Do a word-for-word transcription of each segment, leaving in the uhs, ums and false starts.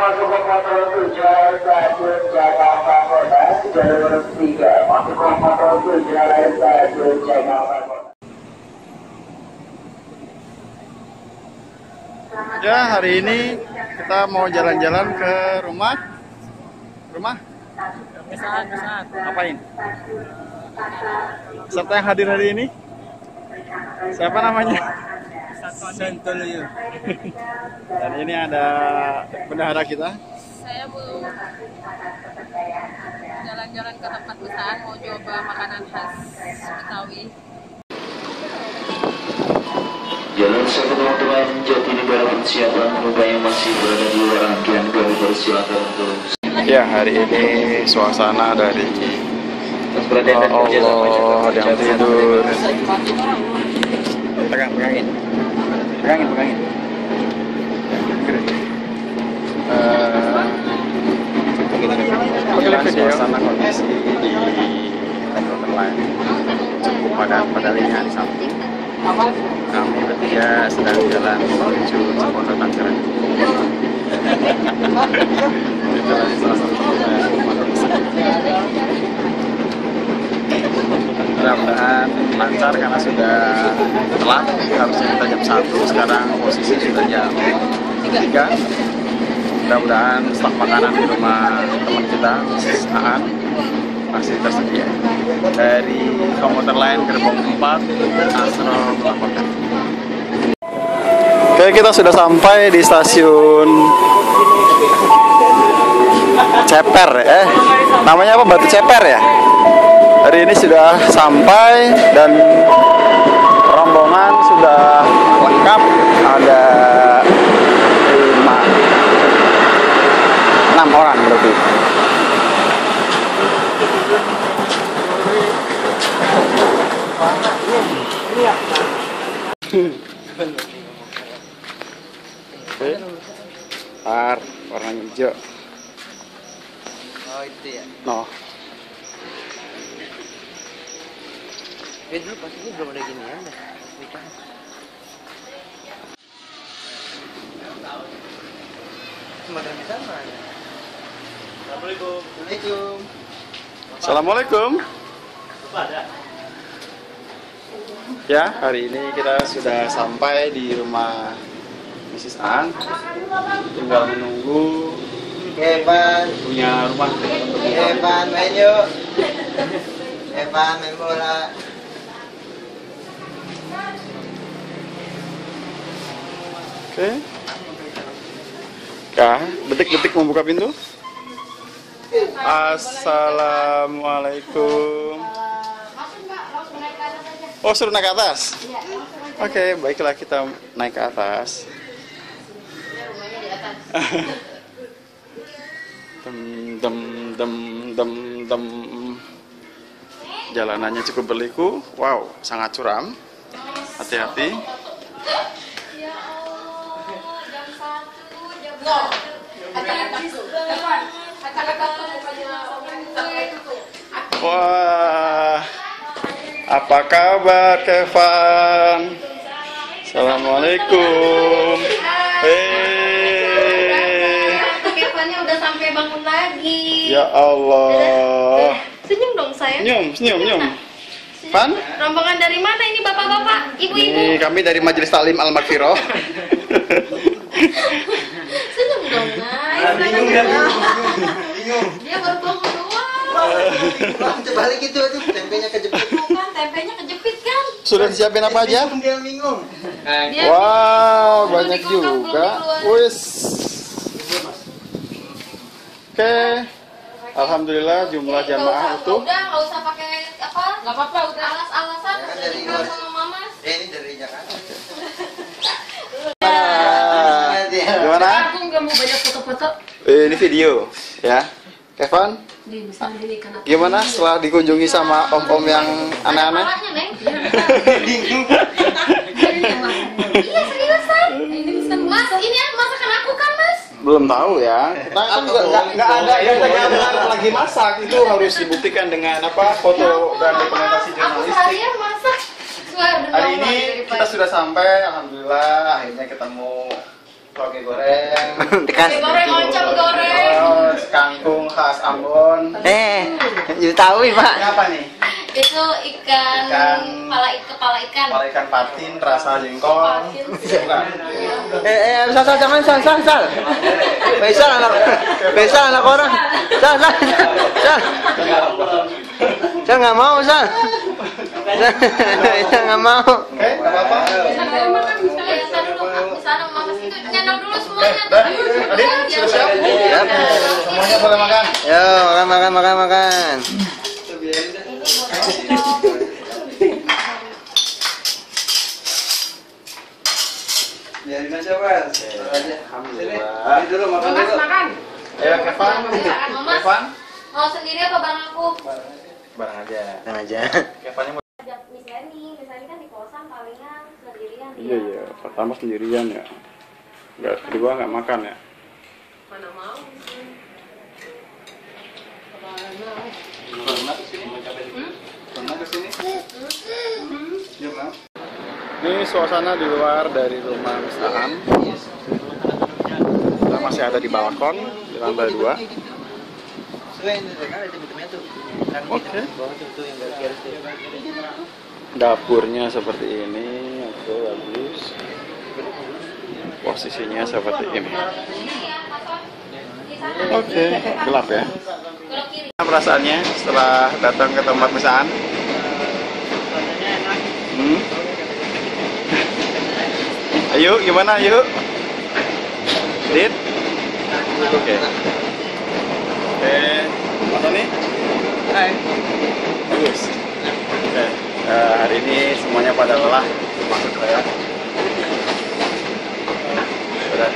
masuk ke Kontrol tujuh Stasiun Jakarta Kota, jalur tiga masuk ke Kontrol tujuh Stasiun Jakarta Kota. Ya, hari ini kita mau jalan-jalan ke rumah. Rumah? Misalkan, misalkan. Ngapain? Siapa yang hadir hari ini? Siapa namanya? Sentolio. Dan ini ada bendahara kita. Saya mau jalan-jalan ke tempat pesan, mau coba makanan khas Betawi. Jalan satu teman-teman Jatinegara siapa penumpang yang masih berada di luar rangkaian kami persilakan untuk. Ya, hari ini suasana dari oh Allah, ada yang tidur. Pegang, pegangin, pegangin, pegangin. Beginilah suasana kondisi di komuter lain cukup padat pada lini hari Sabtu. Kami bertiga sedang jalan menuju Cipondo Tangerang. Itulah salah satu mudah-mudahan lancar karena sudah telat, harusnya kita jam satu, sekarang posisi sudah jam tiga. Mudah-mudahan stok makanan di rumah teman kita, Aan, masih tersedia. Dari komuter lain gerbong empat, Asro melaporkan. Oke, kita sudah sampai di stasiun Ceper, eh namanya apa, Batu Ceper ya. Hari ini sudah sampai dan rombongan sudah lengkap, ada lima enam orang lebih. Ar, warna hijau. Oh itu ya. No. Ya dulu pas ini belum ada gini ya. Cuma dari sana. Assalamualaikum. Waalaikumsalam. Assalamualaikum. Ya, hari ini kita sudah sampai di rumah Missus An. Tinggal menunggu Evan, punya rumah untuk Evan main yuk. Evan main bola. Oke. Kah, detik-detik membuka pintu. Assalamualaikum. Oh, suruh naik ke atas. Oke, baiklah kita naik ke atas. Dem dem dem dem dem. Jalanannya cukup berliku. Wow, sangat curam. Hati-hati. Wah, apa kabar Kevan? Assalamualaikum. Hei, Kevannya udah sampai bangun lagi. ya Allah. Senyum dong sayang. Senyum, senyum, senyum. Van? Rombongan dari mana ini bapak-bapak, ibu-ibu? Ini kami dari Majelis Taklim Al-Maghfirah. Senyum dong, guys. Bingung kan? Bingung. Dia baru bangun doang. Terbalik gitu aja, tempenya kejepit. Bukan, tempenya kejepit kan? Sudah disiapin apa aja? Dia bingung. Dia Wow, belum banyak dikulkas, belum juga. dikeluarin. Wis. Oke. Alhamdulillah jumlah Nggak jamaah usah- utuh. Udah, nggak usah pakai apa? Nggak apa-apa, udah. Alas-alasan, Ya kan udah dari dibilang luar. sama mama. Eh ini dari Jakarta. Ah, gimana? Aku nggak mau banyak foto-foto. Eh, ini video, ya. Kevan, Di besar ini kan aku. gimana setelah dikunjungi sama om-om yang aneh-aneh? Kepalanya, Neng. Iya, seriusan. Ini pesan Mas, ini masakan aku kan, Mas? Belum tahu ya. Kita kan nggak nggak- nggak ada yang lagi masak, itu harus dibuktikan dengan apa foto dan dokumentasi Aku jurnalistik. seharian masak. Suara Hari ini kita sudah sampai, alhamdulillah akhirnya ketemu Toge goreng. Tekan. Goreng oncom goreng. Terus kangkung khas Ambon. Eh, you tahu ya, Pak? Ini apa nih? Itu ikan, Ikan- kepala ikan, kepala ikan. Kepala ikan patin rasa jengkol. Patin. Bukan. Eh, eh, sal, sal, jangan, sal, sal, sal. Faisal anak, Faisal anak orang. Sal, sal, sal. Sal nggak mau, sal. Sal nggak mau. Oke, nggak apa-apa. Saya makan, saya saya dulu, di sana mama situ nyendok dulu semuanya. Tadi sudah siap? Siap. Semuanya boleh makan. Yo, makan, makan, makan, makan. Biarin aja, Mas. Alhamdulillah. Ini dulu makan Mas dulu. makan. Ayo, Kevan. Mas Kevan. mau sendiri apa bareng aku? Barang aja. Makan aja. Kevannya mau. Miss Leni, Miss Leni kan di kosan palingan sendirian. Iya iya, pertama sendirian ya. Enggak, kedua nggak makan ya. Mana mau? Pernah kesini? Pernah kesini? Yuk, Mas. Ini suasana di luar dari rumah Miss Aham. Kita masih ada di balkon di lantai dua. Oke. Dapurnya seperti ini, oke bagus. Posisinya seperti ini. Oke, gelap ya. Perasaannya setelah datang ke tempat Miss Aham? Hmm? Ayo, gimana? Ayo. Dit. Oke. Oke. Mana nih? Hai. Bagus. Oke. Eh, hari ini semuanya pada lelah, maksud saya. Sudah.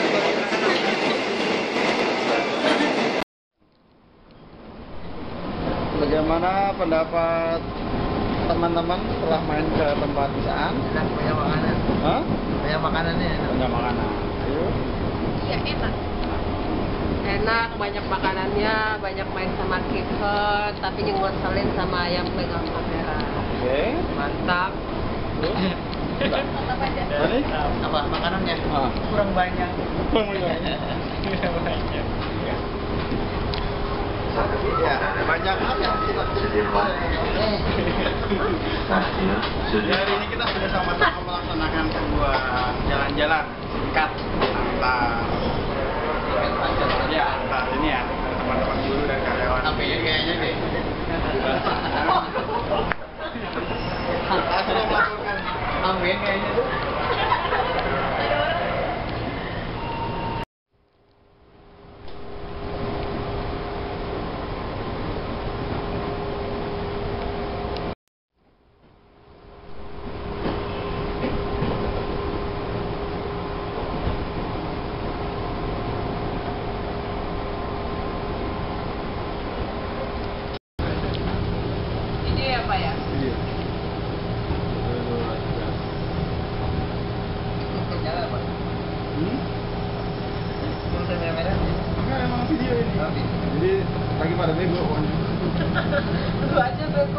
Bagaimana pendapat teman-teman setelah main ke tempat wisaan? Enak, banyak makanan. Hah? Banyak makanannya. Banyak makanan. Ayo. Iya enak. Enak, banyak makanannya, banyak main sama kiper, tapi ngeselin sama ayam pegang kamera. Oke. Mantap. Tadi? Apa makanannya? Ah. Kurang banyak. Kurang banyak. Ya, banyak apa? Hari ini kita sudah sama-sama melaksanakan sebuah jalan-jalan singkat antar ya antar ini ya teman-teman guru dan karyawan. Ambil kayaknya deh. Ambil kayaknya tuh. Ini apa ya? Iya. Nyala apa? Hmm? Tulisan merah. Enggak, emang video ini. Jadi lagi pada bego. Lu aja bego.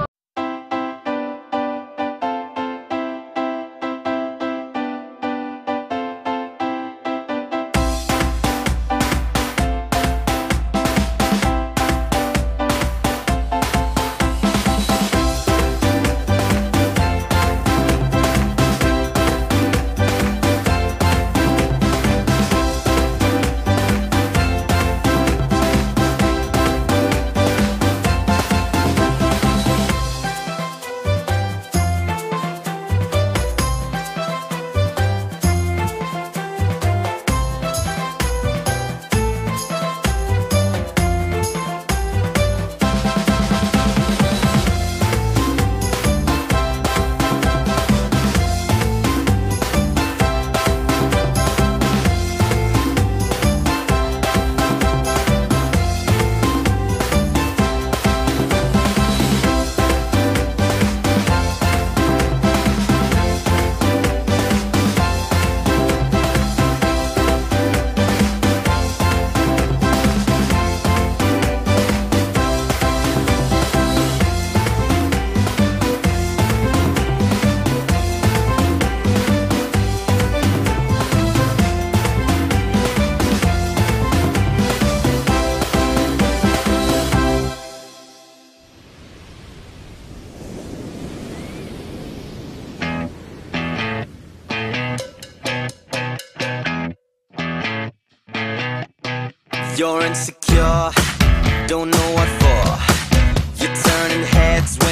You're insecure, don't know what for. You're turning heads